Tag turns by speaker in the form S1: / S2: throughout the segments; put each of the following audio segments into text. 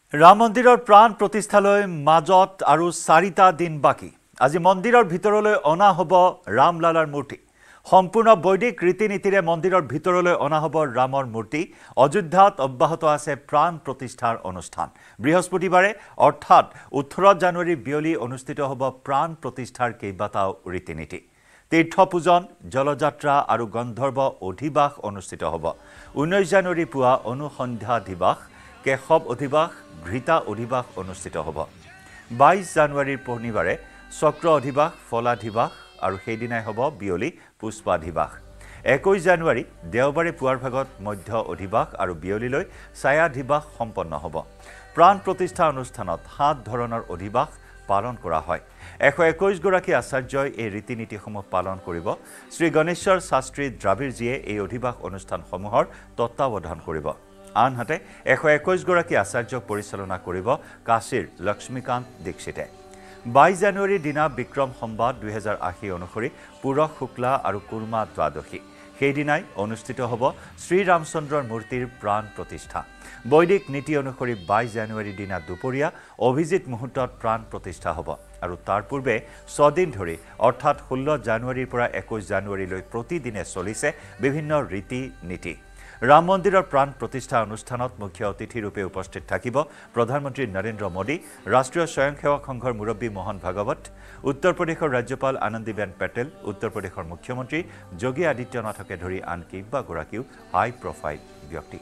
S1: ৰাম মন্দিৰৰ প্ৰাণ প্ৰতিষ্ঠালৈ মাজত আৰু 4টা দিন বাকি আজি মন্দিৰৰ ভিতৰলৈ অনা হ'ব ৰামলালাৰ মূৰ্তি সম্পূৰ্ণ বৈদিক ৰীতি-নীতিৰে মন্দিৰৰ ভিতৰলৈ অনা হ'ব ৰামৰ মূৰ্তি অযোধ্যাত অব্যাহত আছে প্ৰাণ প্ৰতিষ্ঠাৰ অনুষ্ঠান বৃহস্পতিবাৰে অৰ্থাৎ 18 জানুৱাৰী বিয়লি অনুষ্ঠিত হ'ব প্ৰাণ প্ৰতিষ্ঠাৰ কেইবাটাও ৰীতি-নীতি তীৰ্থপূজন জলযাত্ৰা আৰু গন্ধৰ্ব অধিবাস অনুষ্ঠিত হ'ব 19 জানুৱাৰী পুৱা অনুসন্ধ্যা দিবাস কেশৱ অধিবাস ঘৃতা অধিবাস অনুষ্ঠিত হ'ব 22 জানুৱাৰীৰ শনিবাৰে চক্ৰ অধিবাস ফলাধিবাস আৰু সেইদিনাই হ'ব বিয়লি পুষ্পাধিবাস 21 জানুৱাৰী দেওবাৰে পুৱাৰ ভাগত মধ্য অধিবাস আৰু বিয়লিলৈ ছায়াধিবাস সম্পন্ন হ'ব প্ৰাণ প্ৰতিষ্ঠা অনুষ্ঠানত 7 ধৰণৰ অধিবাস পালন কৰা হয় 121 গৰাকী আচাৰ্যই এই ৰীতি-নীতিসমূহ পালন কৰিব শ্ৰী গণেশ্বৰ শাস্ত্ৰী দ্ৰাবিড়জীয়ে এই অধিবাস অনুষ্ঠানসমূহৰ তত্ত্বাৱধান কৰিব আনহাতে 121 গৰাকী আচাৰ্যক পৰিচালনা কৰিব কাশীৰ লক্ষ্মীকান্ত দীক্ষিতে 22 জানুৱাৰীৰ দিনা বিক্ৰম সম্বাদ 2080 অনুসৰি পুৰখ শুক্লা আৰু কুৰ্মা দ্বাদশী সেইদিনাই অনুষ্ঠিত হ'ব শ্ৰী ৰামচন্দ্ৰৰ মূৰ্তিৰ প্ৰাণ প্ৰতিষ্ঠা বৈদিক নীতি অনুসৰি 22 জানুৱাৰীৰ দিনা দুপৰীয়া অভিজিত মুহূৰ্তত প্ৰাণ প্ৰতিষ্ঠা হ'ব আৰু তাৰ পূৰ্বে 6 দিন ধৰি অৰ্থাৎ 16 জানুৱাৰীৰ পৰা 21 জানুৱাৰীলৈ প্ৰতিদিনে চলিছে বিভিন্ন ৰীতি-নীতি ৰাম মন্দিৰৰ প্ৰাণ প্ৰতিষ্ঠা অনুষ্ঠানত মুখ্য অতিথি ৰূপে উপস্থিত থাকিব প্ৰধানমন্ত্ৰী নৰেন্দ্ৰ মোদী ৰাষ্ট্ৰীয় স্বয়ংসেৱক সংঘৰ মুৰব্বী মোহন ভাগৱত উত্তৰ প্ৰদেশৰ ৰাজ্যপাল আনন্দীবেন পেটেল উত্তৰ প্ৰদেশৰ মুখ্যমন্ত্ৰী যোগী আদিত্যনাথকে ধৰি আন কেইবাগৰাকীও হাই প্ৰফাইল ব্যক্তি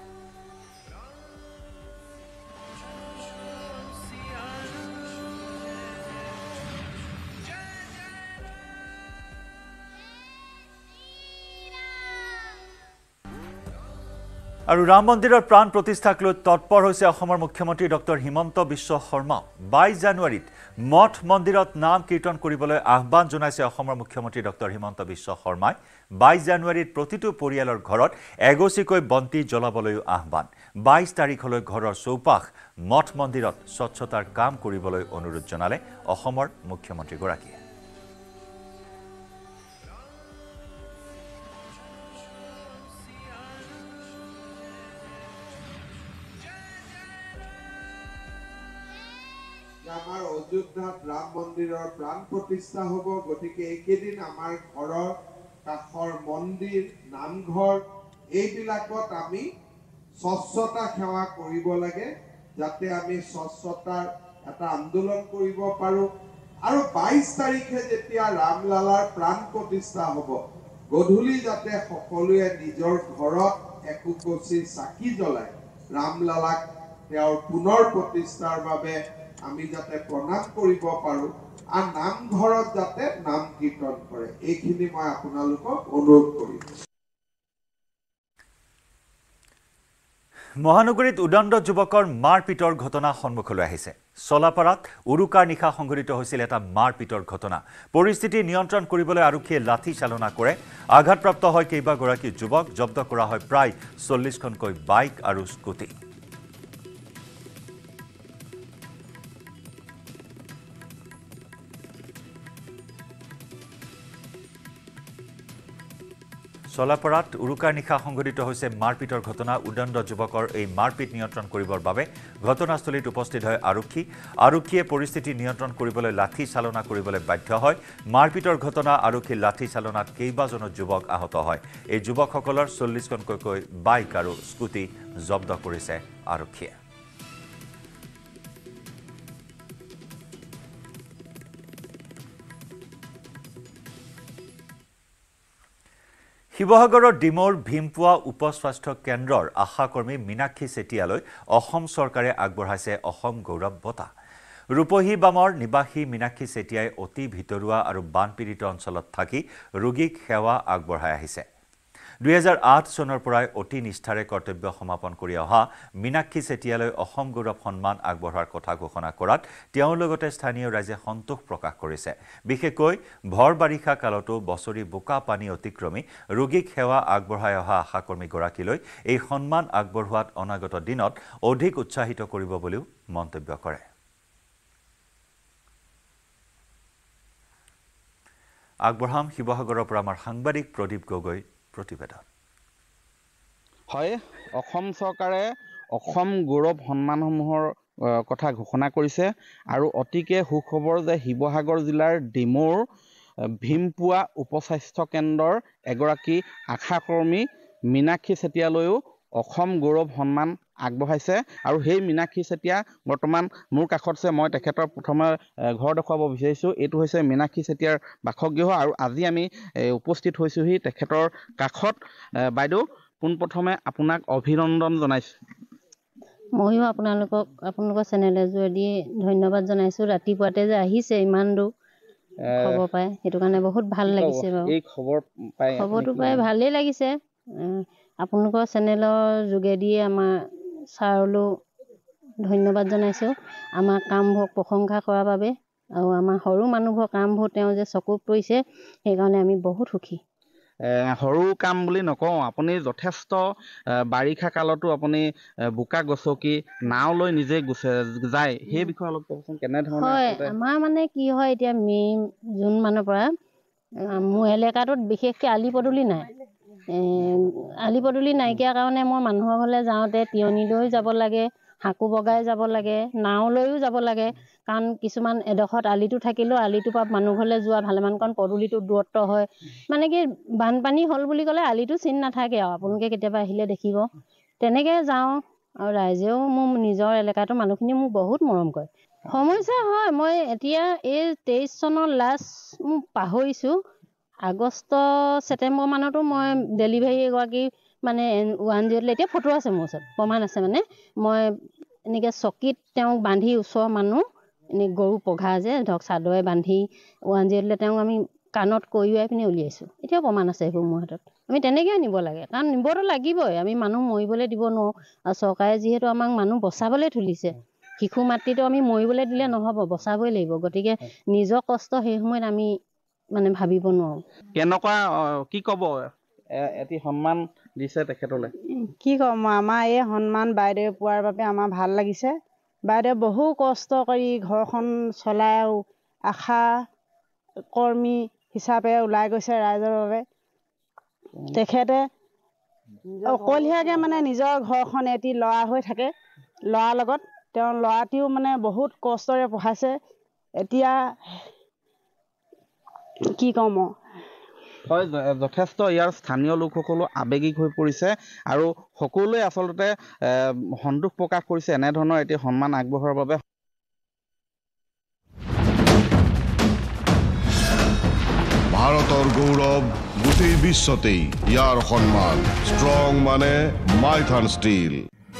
S1: আৰু ৰাম মন্দিৰৰ প্ৰাণ প্ৰতিষ্ঠাক লৈ তৎপৰ হৈছে অসমৰ মুখ্যমন্ত্ৰী ডক্টৰ হিমন্ত বিশ্ব শৰ্মা 22 জানুৱাৰীত মঠ মন্দিৰত নাম কীৰ্তন কৰিবলৈ আহ্বান জনাইছে অসমৰ মুখ্যমন্ত্ৰী ডক্টৰ হিমন্ত বিশ্ব শৰ্মাই 22 জানুৱাৰীত প্ৰতিটো পৰিয়ালৰ ঘৰত এগছিকৈ বন্তি জ্বলাবলৈ আহ্বান 22 তাৰিখলৈ ঘৰৰ চৌপাশ মঠ মন্দিৰত স্বচ্ছতাৰ কাম কৰিবলৈ অনুৰোধ জনালে অসমৰ মুখ্যমন্ত্ৰীগৰাকীয়ে
S2: আমাৰ অযোধ্যাত ৰাম মন্দিৰৰ প্ৰাণ প্ৰতিষ্ঠা হ'ব গতিকে এইকেইদিন আমাৰ ঘৰৰ কাষৰ মন্দিৰ নামঘৰ এইবিলাকত আমি স্বচ্ছতা সেৱা কৰিব লাগে যাতে আমি স্বচ্ছতাৰ এটা আন্দোলন কৰিব পাৰো আৰু 22 তাৰিখে যেতিয়া ৰামলালাৰ প্ৰাণ প্ৰতিষ্ঠা হ'ব গধূলি যাতে সকলোৱে নিজৰ ঘৰত একোকচি চাকি জ্বলাই ৰামলালাক তেওঁৰ পুনৰ প্ৰতিষ্ঠাৰ বাবে আমি যাতে প্ৰণাম কৰিব পাৰো আৰু নামঘৰত যাতে নাম কীৰ্তন কৰে এইখিনি মই আপোনালোকক অনুৰোধ কৰিম
S1: মহানগৰীত উদণ্ড যুৱকৰ মাৰপিটৰ ঘটনা সন্মুখলৈ আহিছে চলাপাৰাত উৰুকাৰ নিশা সংঘটিত হৈছিল এটা মাৰপিটৰ ঘটনা পৰিস্থিতি নিয়ন্ত্ৰণ কৰিবলৈ আৰক্ষীয়ে লাঠি চালনা কৰে আঘাতপ্ৰাপ্ত হয় কেইবাগৰাকী যুৱক জব্দ কৰা হয় প্ৰায় 40খনকৈ বাইক আৰু স্কুটি চলাপাৰাত উৰুকাৰ নিশা সংঘটিত হৈছে মাৰপিটৰ ঘটনা উদণ্ড যুৱকৰ এই মাৰপিট নিয়ন্ত্ৰণ কৰিবৰ বাবে ঘটনাস্থলীত উপস্থিত হয় আৰক্ষীয়ে পৰিস্থিতি নিয়ন্ত্ৰণ কৰিবলৈ লাঠি চালনা কৰিবলৈ বাধ্য হয় মাৰপিটৰ ঘটনা আৰক্ষীৰ লাঠি চালনাত কেইবাজনো যুৱক আহত হয় এই যুৱকসকলৰ 40খনকৈ বাইক আৰু স্কুটি জব্দ কৰিছে আৰক্ষীয়ে শিৱসাগৰৰ ডিমৌৰ ভীমপুৱা উপস্বাস্থ্য কেন্দ্ৰৰ আশাকৰ্মী মীনাক্ষী চেতিয়ালৈ অসম চৰকাৰে আগবঢ়াইছে অসম গৌৰৱ বঁটা ৰূপহী বামৰ নিবাসী মীনাক্ষী চেতিয়াই অতি ভিতৰুৱা আৰু বানপীড়িত অঞ্চলত থাকি ৰোগীক সেৱা আগবঢ়াই আহিছে 2008 চনৰ পৰাই অতি নিষ্ঠাৰে কৰ্তব্য সমাপন কৰি অহা মীনাক্ষী চেতিয়ালৈ অসম গৌৰৱ সন্মান আগবঢ়োৱাৰ কথা ঘোষণা কৰাত তেওঁৰ লগতে স্থানীয় ৰাইজে সন্তোষ প্ৰকাশ কৰিছে বিশেষকৈ ভৰ বাৰিষা কালতো বছৰি বোকা পানী অতিক্ৰমী ৰোগীক সেৱা আগবঢ়াই অহা আশাকৰ্মীগৰাকীলৈ এই সন্মান আগবঢ়োৱাত অনাগত দিনত অধিক উৎসাহিত কৰিব বুলিও মন্তব্য কৰে আগবঢ়াম শিৱসাগৰৰ পৰা আমাৰ সাংবাদিক প্ৰদীপ গগৈ প্ৰতিবেদন
S3: হয় অসম চৰকাৰে অসম গৌৰৱ সন্মানসমূহৰ কথা ঘোষণা কৰিছে আৰু অতিকে সুখবৰ যে শিৱসাগৰ জিলাৰ ডিমৌৰ ভীমপুৱা উপস্বাস্থ্য কেন্দ্ৰৰ এগৰাকী আশাকৰ্মী মীনাক্ষী চেতিয়ালৈও অসম গৌৰৱ সন্মান আগবঢ়াইছে আৰু সেই মীনাক্ষী চেতিয়া বৰ্তমান মোৰ কাষত আছে। মই তেখেতৰ প্ৰথমে ঘৰ দেখুৱাব বিচাৰিছোঁ। এইটো হৈছে মীনাক্ষী চেতিয়াৰ বাসগৃহ আৰু আজি আমি উপস্থিত হৈছোহি তেখেতৰ কাষত। বাইদেউ, পোনপ্ৰথমে আপোনাক অভিনন্দন জনাইছোঁ।
S4: ময়ো আপোনালোকৰ চেনেলৰ যোগেদি ধন্যবাদ জনাইছোঁ। ৰাতিপুৱাতে যে আহিছে ইমান দূৰ খবৰ পাই, সেইটো কাৰণে বহুত ভাল লাগিছে বাৰু।
S3: এই খবৰটো
S4: পাই ভালেই লাগিছে। আপোনালোকৰ চেনেলৰ যোগেদিয়ে আমাৰ ছাৰলৈও ধন্যবাদ জনাইছোঁ, আমাৰ কামবোৰক প্ৰশংসা কৰাৰ বাবে। আৰু আমাৰ সৰু মানুহবোৰৰ কামবোৰ তেওঁ যে চকুত পৰিছে, সেইকাৰণে আমি বহুত সুখী।
S3: সৰু কাম বুলি নকওঁ, আপুনি যথেষ্ট বাৰিষা কালতো আপুনি বোকা গছকি নাও লৈ নিজে যায়, সেই বিষয়ে অলপ কওকচোন। কেনেধৰণে?
S4: হয়, আমাৰ মানে কি হয়, এতিয়া জুন মানৰ পৰা মোৰ এলেকাটোত বিশেষকৈ আলি পদূলি নাই। আলি পদূলি নাইকিয়া কাৰণে মই মানুহৰ ঘৰলৈ যাওঁতে তিয়নি লৈ যাব লাগে, হাকু বগাই যাব লাগে, নাও লৈও যাব লাগে। কাৰণ কিছুমান এডোখৰত আলিটো থাকিলেও আলিটোৰ পৰা মানুহ ঘৰলৈ যোৱা ভালেমানকণ পদূলিটো দূৰত্ব হয়। মানে কি বানপানী হ'ল বুলি ক'লে আলিটো চিন নাথাকে আৰু আপোনালোকে কেতিয়াবা আহিলে দেখিব। তেনেকৈ যাওঁ আৰু ৰাইজেও মোৰ নিজৰ এলেকাটোৰ মানুহখিনি মোক বহুত মৰম কৰে। সমস্যা হয়, মই এতিয়া এই 23 চনৰ লাষ্ট মোক পাহৰিছোঁ, আগষ্ট ছেপ্টেম্বৰ মানতো মই ডেলিভাৰী এগৰাকী মানে 108 এতিয়া ফটো আছে মোৰ ওচৰত, প্ৰমাণ আছে। মানে মই এনেকৈ চকীত তেওঁক বান্ধি ওচৰৰ মানুহ এনেই গৰু পঘা যে ধৰক চাদৰে বান্ধি 108 তেওঁক আমি কাণত কঢ়িয়াই পিনে উলিয়াইছোঁ। এতিয়াও প্ৰমাণ আছে সেইবোৰ মোৰ হাতত। আমি তেনেকৈয়ে নিব লাগে, কাৰণ নিবতো লাগিবই। আমি মানুহ মৰিবলৈ দিব নোৱাৰোঁ। আৰু চৰকাৰে যিহেতু আমাক মানুহ বচাবলৈ তুলিছে, শিশু মাতৃটো আমি মৰিবলৈ দিলে নহ'ব, বচাবই লাগিব। গতিকে নিজৰ কষ্ট সেই সময়ত আমি মানে ভাবিব নোৱাৰোঁ।
S3: কেনেকুৱা কি ক'ব? এটি সন্মান দিছে তেখেতলৈ।
S5: কি ক'ম, আমাৰ এই সন্মান বাইদেৱে পোৱাৰ বাবে আমাৰ ভাল লাগিছে। বাইদেৱে বহু কষ্ট কৰি ঘৰখন চলাই আশা কৰ্মী হিচাপে ওলাই গৈছে ৰাইজৰ বাবে। তেখেতে অকলশৰীয়াকৈ মানে নিজৰ ঘৰখন এটি ল'ৰা হৈ থাকে, ল'ৰাৰ লগত তেওঁৰ ল'ৰাটিও মানে বহুত কষ্টৰে পঢ়াইছে। এতিয়া কি ক'ম?
S3: হয়, যথেষ্ট ইয়াৰ স্থানীয় লোকসকলো আৱেগিক হৈ পৰিছে আৰু সকলোৱে আচলতে সন্তোষ প্ৰকাশ কৰিছে এনেধৰণৰ এটি সন্মান আগবঢ়োৱাৰ বাবে।
S6: ভাৰতৰ গৌৰৱ গোটেই বিশ্বতেই ইয়াৰ সন্মান। ষ্ট্ৰং মানে মাইথান ষ্টীল।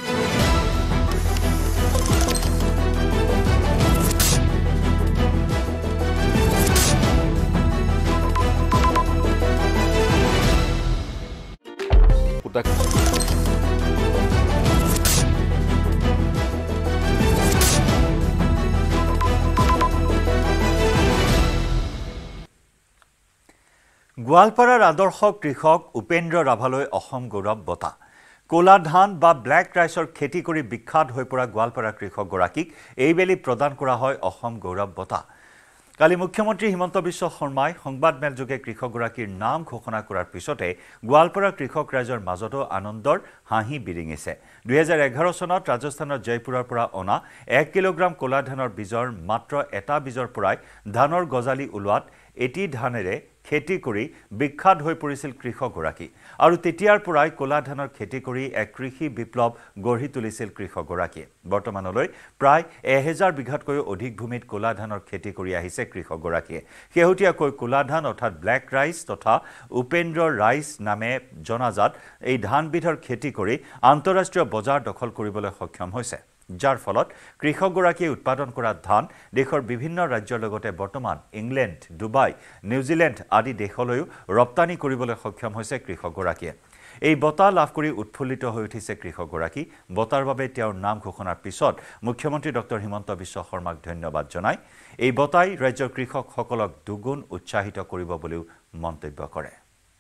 S1: গোৱালপাৰাৰ আদৰ্শ কৃষক উপেন্দ্ৰ ৰাভালৈ অসম গৌৰৱ বঁটা। ক'লা ধান বা ব্লেক ৰাইচৰ খেতি কৰি বিখ্যাত হৈ পৰা গোৱালপাৰা কৃষকগৰাকীক এইবেলি প্ৰদান কৰা হয় অসম গৌৰৱ বঁটা। কালি মুখ্যমন্ত্ৰী হিমন্ত বিশ্ব শৰ্মাই সংবাদমেলযোগে কৃষকগৰাকীৰ নাম ঘোষণা কৰাৰ পিছতে গোৱালপাৰা কৃষক ৰাইজৰ মাজতো আনন্দৰ হাঁহি বিৰিঙিছে। 2011 চনত ৰাজস্থানৰ জয়পুৰৰ পৰা অনা 1 কিলোগ্ৰাম ক'লা ধানৰ বীজৰ মাত্ৰ এটা বীজৰ পৰাই ধানৰ গজালি ওলোৱাত এটি ধানেৰে খেতি কৰি বিখ্যাত হৈ পৰিছিল কৃষকগৰাকী। আৰু তেতিয়াৰ পৰাই ক'লা ধানৰ খেতি কৰি এক কৃষি বিপ্লৱ গঢ়ি তুলিছিল কৃষকগৰাকীয়ে। বৰ্তমানলৈ প্ৰায় 1000 বিঘাতকৈও অধিক ভূমিত ক'লা ধানৰ খেতি কৰি আহিছে কৃষকগৰাকীয়ে। শেহতীয়াকৈ ক'লা ধান অৰ্থাৎ ব্লেক ৰাইচ তথা উপেন্দ্ৰ ৰাইচ নামে জনাজাত এই ধানবিধৰ খেতি কৰি আন্তঃৰাষ্ট্ৰীয় বজাৰ দখল কৰিবলৈ সক্ষম হৈছে, যাৰ ফলত কৃষকগৰাকীয়ে উৎপাদন কৰা ধান দেশৰ বিভিন্ন ৰাজ্যৰ লগতে বৰ্তমান ইংলেণ্ড, ডুবাই, নিউজিলেণ্ড আদি দেশলৈও ৰপ্তানি কৰিবলৈ সক্ষম হৈছে কৃষকগৰাকীয়ে। এই বঁটা লাভ কৰি উৎফুল্লিত হৈ উঠিছে কৃষকগৰাকী। বঁটাৰ বাবে তেওঁৰ নাম ঘোষণাৰ পিছত মুখ্যমন্ত্ৰী ডক্টৰ হিমন্ত বিশ্ব শৰ্মাক ধন্যবাদ জনায়। এই বঁটাই ৰাজ্যৰ কৃষকসকলক দুগুণ উৎসাহিত কৰিব বুলিও মন্তব্য কৰে।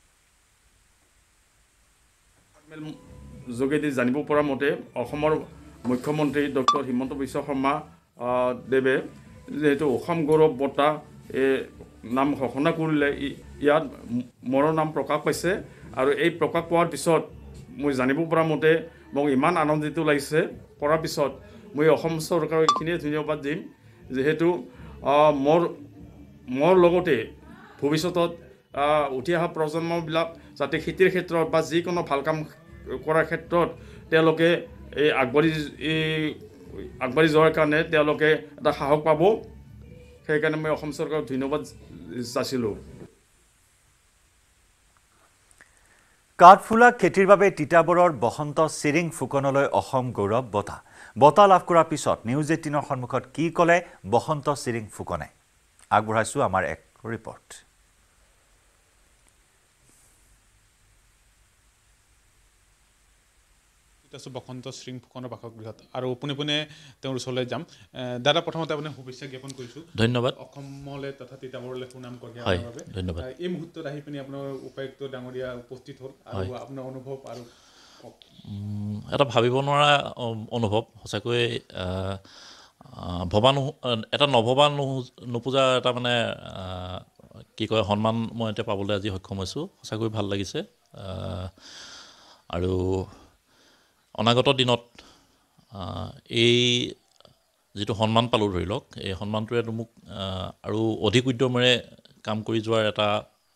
S7: যোগেদি জানিব পৰা মতে অসমৰ মুখ্যমন্ত্ৰী ডক্টৰ হিমন্ত বিশ্ব শৰ্মা দেৱে যিহেতু অসম গৌৰৱ বঁটা নাম ঘোষণা কৰিলে, ইয়াত মোৰ নাম প্ৰকাশ পাইছে। আৰু এই প্ৰকাশ পোৱাৰ পিছত মই জানিব পৰা মতে মোক ইমান আনন্দিত লাগিছে কৰাৰ পিছত মই অসম চৰকাৰক এইখিনিয়ে ধন্যবাদ দিম যিহেতু মোৰ লগতে ভৱিষ্যতত উঠি অহা প্ৰজন্মবিলাক যাতে খেতিৰ ক্ষেত্ৰত বা যিকোনো ভাল কাম কৰাৰ ক্ষেত্ৰত তেওঁলোকে এই আগবাঢ়ি যোৱাৰ কাৰণে তেওঁলোকে এটা সাহস পাব সেইকাৰণে মই অসম চৰকাৰক ধন্যবাদ যাচিলোঁ
S1: কাঠফুলা খেতিৰ বাবে তিতাবৰৰ বসন্ত চিৰিং ফুকনলৈ অসম গৌৰৱ বঁটা লাভ কৰাৰ পিছত নিউজ 18ৰ সন্মুখত কি ক'লে বসন্ত চিৰিং ফুকনে আগবঢ়াইছো আমাৰ এক ৰিপৰ্ট
S8: বসন্ত চিৰিং ফুকনৰ বাসগৃহত আৰু পোনে তেওঁৰ ওচৰলৈ যাম দাদা প্ৰথমতে আপুনি শুভেচ্ছা জ্ঞাপন কৰিছোঁ
S9: ধন্যবাদ
S8: অসমলৈ তথা তিতাবৰলৈ সুনাম কঢ়িয়াৰ বাবে
S9: ধন্যবাদ
S8: এই মুহূৰ্তত আহি পিনি আপোনাৰ উপায়ুক্ত ডাঙৰীয়া উপস্থিত হ'ল আৰু আপোনাৰ অনুভৱ আৰু
S9: এটা ভাবিব নোৱাৰা অনুভৱ সঁচাকৈ ভবা এটা নভবা নোপোজা এটা মানে কি কয় সন্মান মই এতিয়া পাবলৈ আজি সক্ষম হৈছোঁ সঁচাকৈ ভাল লাগিছে আৰু অনাগত দিনত এই যিটো সন্মান পালোঁ ধৰি লওক এই সন্মানটোৱে মোক আৰু অধিক উদ্যমেৰে কাম কৰি যোৱাৰ এটা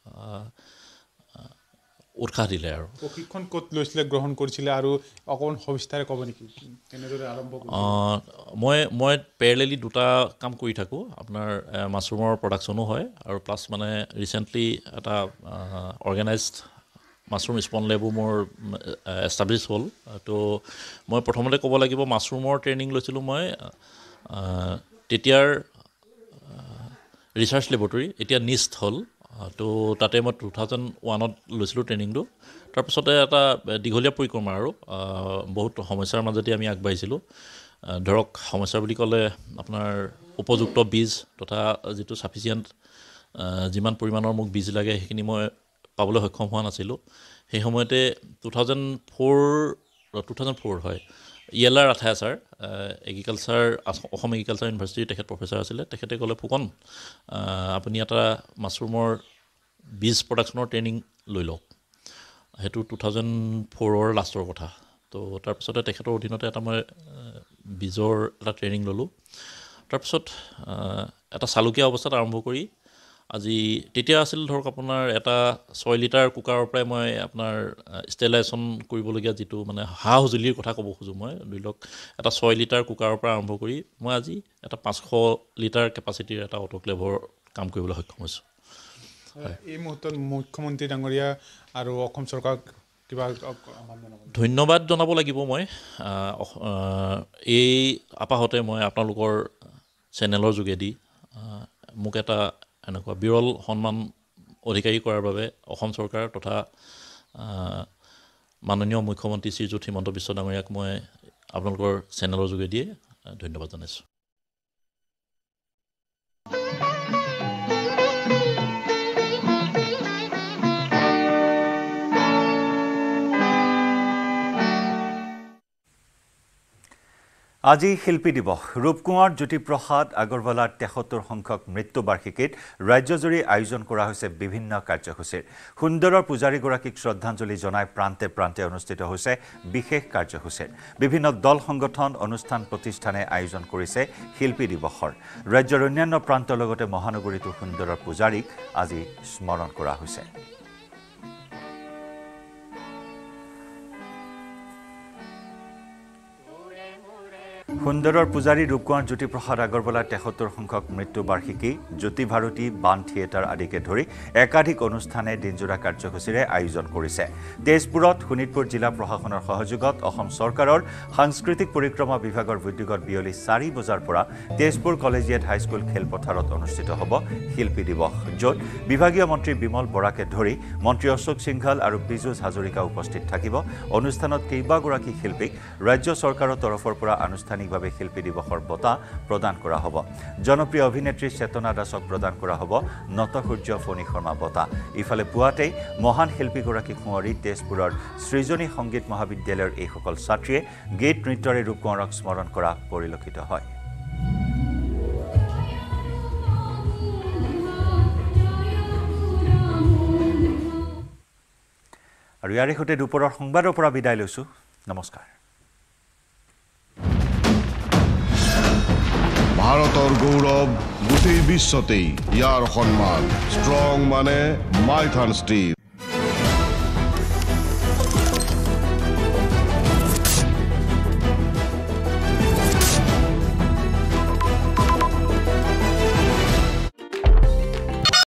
S9: উৎসাহ দিলে আৰু
S8: প্ৰশিক্ষণ ক'ত লৈছিলে গ্ৰহণ কৰিছিলে আৰু অকণমান সবিস্তাৰে ক'ব নেকি কেনেদৰে আৰম্ভ
S9: মই পেৰেলেলি দুটা কাম কৰি থাকোঁ আপোনাৰ মাছৰুমৰ প্ৰডাকশ্যনো হয় আৰু প্লাছ মানে ৰিচেণ্টলি এটা অৰ্গেনাইজড মাছৰুম স্পন লেবো মোৰ এষ্টাব্লিছ হ'ল তো মই প্ৰথমতে ক'ব লাগিব মাছৰুমৰ ট্ৰেইনিং লৈছিলোঁ মই তেতিয়াৰ ৰিচাৰ্চ লেবৰেটৰী এতিয়া নিষ্ট হ'ল তো তাতে মই 2001ত লৈছিলোঁ ট্ৰেইনিংটো তাৰপিছতে এটা দীঘলীয়া পৰিক্ৰমা আৰু বহুত সমস্যাৰ মাজেদি আমি আগবাঢ়িছিলোঁ ধৰক সমস্যা বুলি ক'লে আপোনাৰ উপযুক্ত বীজ তথা যিটো ছাফিচিয়েণ্ট যিমান পৰিমাণৰ মোক বীজ লাগে সেইখিনি মই পাবলৈ সক্ষম হোৱা নাছিলোঁ সেই সময়তে 2004 হয় ইয়েলাৰ আথায়া ছাৰ এগ্ৰিকালচাৰ অসম এগ্ৰিকালচাৰ ইউনিভাৰ্চিটিৰ তেখেত প্ৰফেচাৰ আছিলে তেখেতে ক'লে ফুকন আপুনি এটা মাছৰুমৰ বীজ প্ৰডাকশ্যনৰ ট্ৰেইনিং লৈ লওক সেইটো 2004ৰ লাষ্টৰ কথা তো তাৰপিছতে তেখেতৰ অধীনতে এটা মই বীজৰ এটা ট্ৰেইনিং ল'লোঁ তাৰপিছত এটা চালুকীয়া অৱস্থাত আৰম্ভ কৰি আজি তেতিয়া আছিল ধৰক আপোনাৰ এটা 6 লিটাৰ কুকাৰৰ পৰাই মই আপোনাৰ ষ্টেলাইজেশ্যন কৰিবলগীয়া যিটো মানে সা সঁজুলিৰ কথা ক'ব খোজোঁ মই ধৰি লওক এটা 6 লিটাৰ কুকাৰৰ পৰা আৰম্ভ কৰি মই আজি এটা 500 লিটাৰ কেপাচিটিৰ এটা অট'ক্লেভৰ কাম কৰিবলৈ সক্ষম হৈছোঁ
S8: এই মুহূৰ্তত মুখ্যমন্ত্ৰী ডাঙৰীয়া আৰু অসম চৰকাৰক কিবা
S9: ধন্যবাদ জনাব লাগিব মই এই আপাহতে মই আপোনালোকৰ চেনেলৰ যোগেদি মোক এটা এনেকুৱা বিৰল সন্মান অধিকাৰী কৰাৰ বাবে অসম চৰকাৰ তথা মাননীয় মুখ্যমন্ত্ৰী শ্ৰীযুত হিমন্ত বিশ্ব ডাঙৰীয়াক মই আপোনালোকৰ চেনেলৰ যোগেদিয়ে ধন্যবাদ জনাইছোঁ
S1: আজি শিল্পী দিৱস ৰূপকুঁৱৰ জ্যোতিপ্ৰসাদ আগৰৱালাৰ 73 সংখ্যক মৃত্যুবাৰ্ষিকীত ৰাজ্যজুৰি আয়োজন কৰা হৈছে বিভিন্ন কাৰ্যসূচীৰ সুন্দৰৰ পূজাৰীগৰাকীক শ্ৰদ্ধাঞ্জলি জনাই প্ৰান্তে প্ৰান্তে অনুষ্ঠিত হৈছে বিশেষ কাৰ্যসূচীৰ বিভিন্ন দল সংগঠন অনুষ্ঠান প্ৰতিষ্ঠানে আয়োজন কৰিছে শিল্পী দিৱসৰ ৰাজ্যৰ অন্যান্য প্ৰান্তৰ লগতে মহানগৰীতো সুন্দৰৰ পূজাৰীক আজি স্মৰণ কৰা হৈছে সুন্দৰৰ পূজাৰী ৰূপকুঁৱৰ জ্যোতিপ্ৰসাদ আগৰৱালাৰ 73 সংখ্যক মৃত্যুবাৰ্ষিকী জ্যোতি ভাৰতী বান থিয়েটাৰ আদিকে ধৰি একাধিক অনুষ্ঠানে দিনজোৰা কাৰ্যসূচীৰে আয়োজন কৰিছে তেজপুৰত শোণিতপুৰ জিলা প্ৰশাসনৰ সহযোগত অসম চৰকাৰৰ সাংস্কৃতিক পৰিক্ৰমা বিভাগৰ উদ্যোগত বিয়লি 4 বজাৰ পৰা তেজপুৰ কলেজিয়েট হাইস্কুল খেলপথাৰত অনুষ্ঠিত হ'ব শিল্পী দিৱস য'ত বিভাগীয় মন্ত্ৰী বিমল বৰাকে ধৰি মন্ত্ৰী অশোক সিংঘল আৰু বিজুজ হাজৰিকা উপস্থিত থাকিব অনুষ্ঠানত কেইবাগৰাকী শিল্পীক ৰাজ্য চৰকাৰৰ তৰফৰ পৰা আনুষ্ঠানিক শিল্পী দিৱসৰ বঁটা প্ৰদান কৰা হ'ব জনপ্ৰিয় অভিনেত্ৰী চেতনা দাসক প্ৰদান কৰা হ'ব নটসূৰ্য ফণী শৰ্মা বঁটা ইফালে পুৱাতেই মহান শিল্পীগৰাকীক সোঁৱৰি তেজপুৰৰ সৃজনী সংগীত মহাবিদ্যালয়ৰ এইসকল ছাত্ৰীয়ে গীত নৃত্যৰে ৰূপকুঁৱৰক স্মৰণ কৰা পৰিলক্ষিত হয় আৰু ইয়াৰে সৈতে দুপৰৰ সংবাদৰ পৰা বিদায় লৈছোঁ নমস্কাৰ
S6: ভাৰতৰ গৌৰৱ গোটেই বিশ্বতেই ইয়াৰ সন্মান ষ্ট্ৰং মানে মাইথান ষ্টীল